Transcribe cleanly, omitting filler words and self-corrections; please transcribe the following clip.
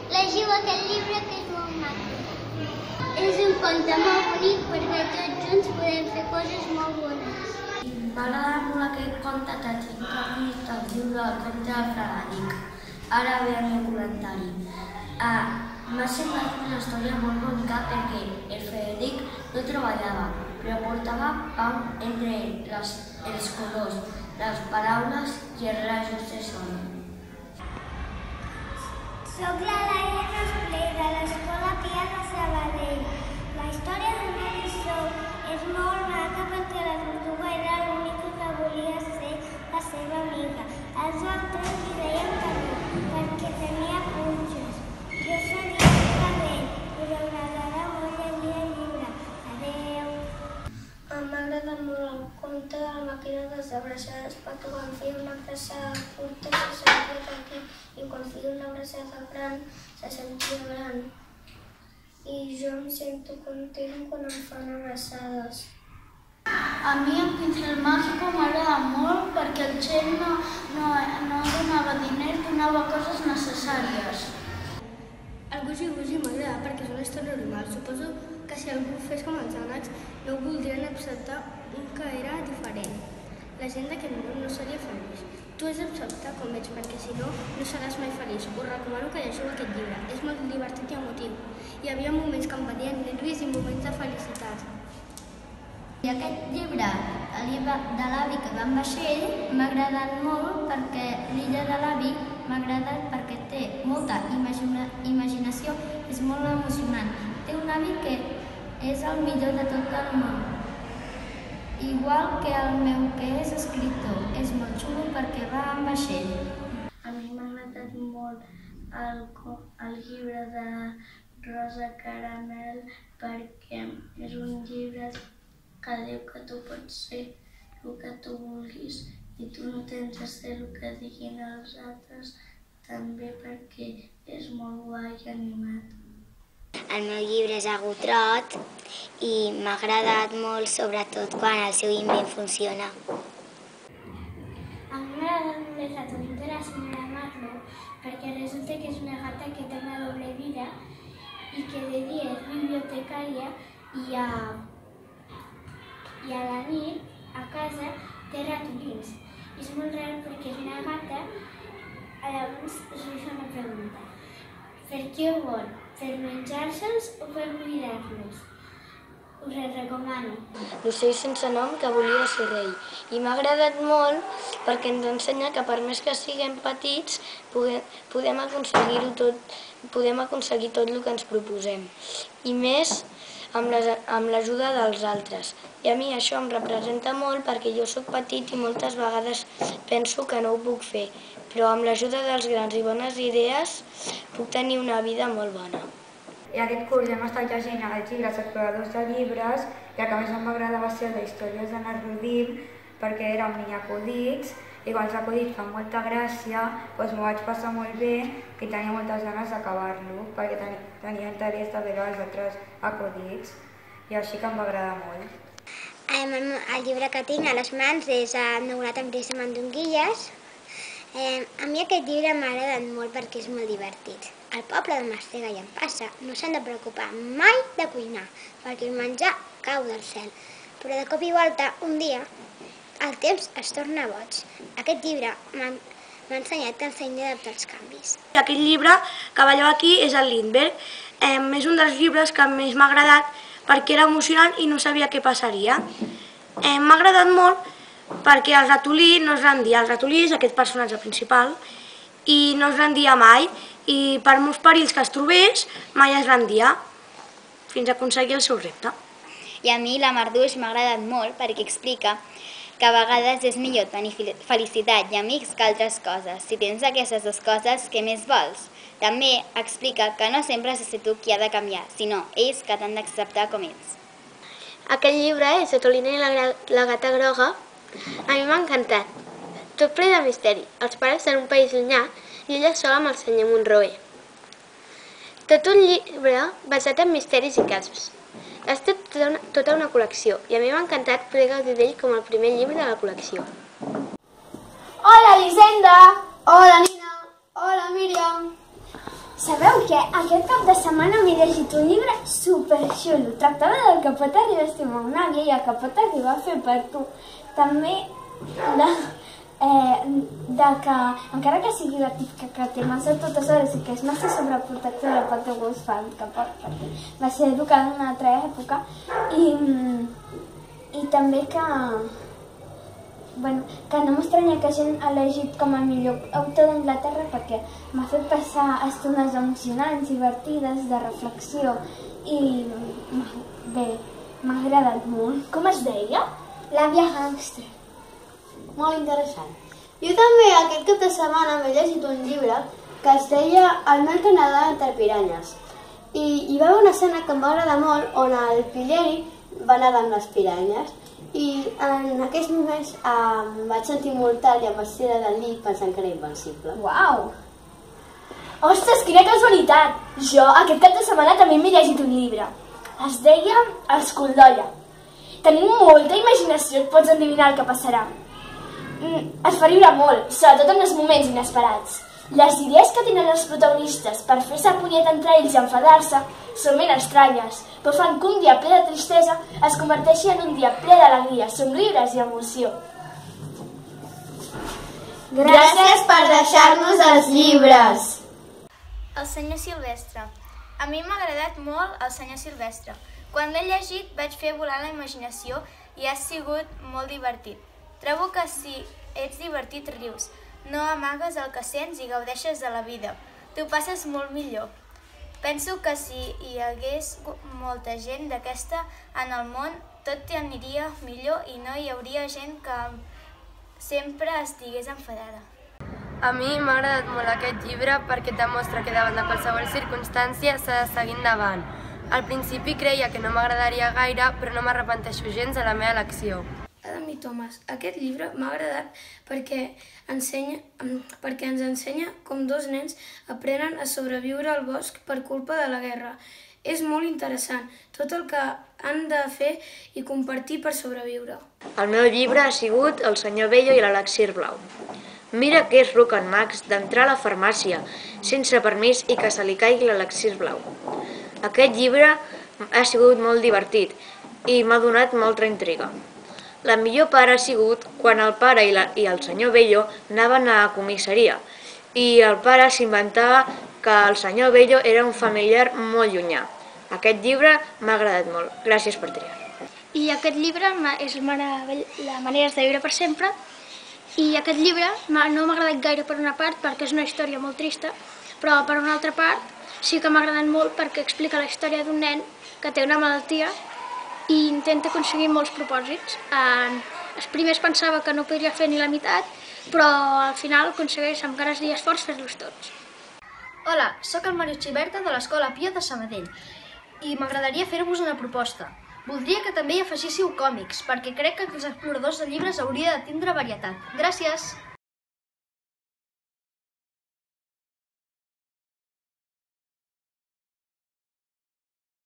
Llegiu aquest llibre que és molt maco. És un conte molt bonic perquè tots junts podem fer coses molt bones. M'agrada molt aquest conte que tinc aquí al llibre del conte de Frederic. Ara ve el meu comentari. M'ha semblat una història molt bonica perquè el Frederic no treballava, però portava pau entre els colors, les paraules i els rajos de sol. Soc la Laia Cosplay de l'Escola Pia de Sabadell. La història del meu lliçó és molt maca perquè la tortuga era l'única que volia ser la seva amiga. Els altres li deien que no, perquè tenia punxes. Jo seria rebel, però m'agrada molt llegir el llibre. Adéu. M'ha agradat molt el conte de la màquina de les abraçades perquè quan feia una abraçada curta se sentia aquí i quan feia una abraçada gran se sentia gran. I jo em sento content quan em fan abraçades. A mi el Pincel Mágico m'agrada molt perquè el Txell no donava diners, donava coses necessàries. El Gusi Gusi m'agrada perquè és una història normal. Suposo que si algú fes com els ànecs no ho voldrien acceptar un que era diferent. La gent d'aquest món no seria feliç. Tu has d'acceptar com ets perquè si no, no seràs mai feliç. Us recomano que llegiu aquest llibre. És molt divertit i emotiu. Hi havia moments que em venien nervis i moments de felicitat. I aquest llibre, el llibre de l'avi que va en vaixell, m'ha agradat molt perquè l'illa de l'avi m'ha agradat perquè té molta imaginació, és molt emocionant. Té un avi que és el millor de tot el món. Igual que el meu, que és escriptor. És molt xulo perquè va en vaixell. A mi m'ha agradat molt el llibre de Rosa Caramel perquè és un llibre que diu que tu pots ser el que tu vulguis i tu no tens de ser el que diguin els altres, també perquè és molt guai i animat. El meu llibre és Agutrot i m'ha agradat molt, sobretot quan el seu invent funciona. A mi m'ha agradat més la tortuga de la senyora Marlowe perquè resulta que és una gata que té una doble vida i que de dia és bibliotecària i a la nit, a casa, té ratolins. És molt rar perquè és una gata, llavors us vull fer una pregunta. Per què ho vol? Per menjar-se'ls o per cuidar-los? Us el recomano. L'ocell sense nom que volia ser rei. I m'ha agradat molt perquè ens ensenya que per més que siguem petits podem aconseguir-ho tot, podem aconseguir tot el que ens proposem. I més amb l'ajuda dels altres. I a mi això em representa molt perquè jo sóc petit i moltes vegades penso que no ho puc fer, però amb l'ajuda dels grans i bones idees puc tenir una vida molt bona. I aquest curs hem estat llegint els llibres exploradors de llibres i el que més em va agradar va ser el d'històries de Narrodim perquè era un niño acudits i quan els acudits fan molta gràcia doncs m'ho vaig passar molt bé i tenia moltes ganes d'acabar-lo perquè tenia interès de veure els altres acudits i així que em va agradar molt. El llibre que tinc a les mans és Nourat amb Grisa Mandonguilles. A mi aquest llibre m'ha agradat molt perquè és molt divertit. Al poble de Mastega i Empassa no s'han de preocupar mai de cuinar perquè el menjar cau del cel. Però de cop i volta, un dia, el temps es torna boig. Aquest llibre m'ha ensenyat que ens hem d'adaptar als canvis. Aquest llibre que veieu aquí és el Lindbergh. És un dels llibres que més m'ha agradat perquè era emocionant i no sabia què passaria. M'ha agradat molt perquè el ratolí no es rendia. El ratolí és aquest personatge principal i no es rendia mai i per molts perills que es trobés mai es rendia fins a aconseguir el seu repte. I a mi la Marduix m'ha agradat molt perquè explica que a vegades és millor tenir felicitat i amics que altres coses. Si tens aquestes dues coses, què més vols? També explica que no sempre has de ser tu qui ha de canviar, sinó ells que t'han d'acceptar com ets. Aquest llibre és de Tolina i la gata groga. A mi m'ha encantat. Tot ple de misteri. Els pares en un país llunyà i ella sola amb el senyor Monroe. Tot un llibre basat en misteris i casos. Ha estat tota una col·lecció i a mi m'ha encantat poder gaudir d'ell com el primer llibre de la col·lecció. Hola, Elisenda! Hola, Nina! Hola, Míriam! Sabeu què? llegit un llibre superxulo. Tractava del que pot arribar a estimar una àvia i el que pot arribar a fer per tu. També de que, encara que sigui la típica que té massa totes hores i que és massa sobreprotectora pel teu gust fa el que pot, perquè va ser educada en una altra època, i també que no m'estranya que hagin elegit com a millor autor d'Anglaterra perquè m'ha fet passar estones emocionants, divertides, de reflexió i bé, m'ha agradat molt. Com es deia? L'àvia Gàngster. Molt interessant. Jo també aquest cap de setmana m'he llegit un llibre que es deia El mel que nedava entre piranyes. I hi va haver una escena que em va agradar molt on el Pilleri va nedar amb les piranyes. I en aquells moments em vaig sentir mortal i em vaig tirar del llit pensant que era invencible. Uau! Ostres, quina casualitat! Jo aquest cap de setmana també m'he llegit un llibre. Es deia Escull d'olla. Tenint molta imaginació et pots endevinar el que passarà. Es fa riure molt, sobretot en els moments inesperats. Les idees que tenen els protagonistes per fer-se punyet entre ells i enfadar-se són ben estranyes, però fan que un dia ple de tristesa es converteixi en un dia ple d'alegria, somriures i emoció. Gràcies per deixar-nos els llibres! El senyor Silvestre. A mi m'ha agradat molt El senyor Silvestre. Quan l'he llegit vaig fer volar la imaginació i ha sigut molt divertit. Trobo que si ets divertit rius, no amagues el que sents i gaudeixes de la vida. T'ho passes molt millor. Penso que si hi hagués molta gent d'aquesta en el món, tot aniria millor i no hi hauria gent que sempre estigués enfadada. A mi m'ha agradat molt aquest llibre perquè demostra que davant de qualsevol circumstància s'ha de seguir endavant. Al principi creia que no m'agradaria gaire, però no m'arrepenteixo gens de la meva elecció. Adam i Thomas. Aquest llibre m'ha agradat perquè ens ensenya com dos nens aprenen a sobreviure al bosc per culpa de la guerra. És molt interessant, tot el que han de fer i compartir per sobreviure. El meu llibre ha sigut El senyor Bello i l'elixir blau. Mira que és ruc en Max d'entrar a la farmàcia sense permís i que se li caigui l'elixir blau. Aquest llibre ha sigut molt divertit i m'ha donat molta intriga. La millor part ha sigut quan el pare i el senyor Bello anaven a la comissaria i el pare s'inventava que el senyor Bello era un familiar molt llunyà. Aquest llibre m'ha agradat molt. Gràcies per triar. I aquest llibre és la manera de viure per sempre. I aquest llibre no m'ha agradat gaire per una part perquè és una història molt trista, però per una altra part sí que m'ha agradat molt perquè explica la història d'un nen que té una malaltia i intenta aconseguir molts propòsits. Els primers pensava que no podria fer ni la meitat, però al final aconsegueix amb ganes i esforç fer-los tots. Hola, sóc el Màrius Xiberta de l'Escola Pia de Sabadell i m'agradaria fer-vos una proposta. Voldria que també hi afegíssiu còmics, perquè crec que els exploradors de llibres hauria de tindre varietat. Gràcies!